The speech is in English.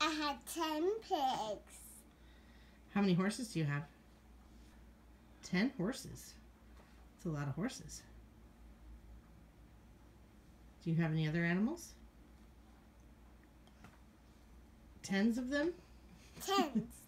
I had 10 pigs. How many horses do you have? 10 horses. That's a lot of horses. Do you have any other animals? Tens of them? Tens.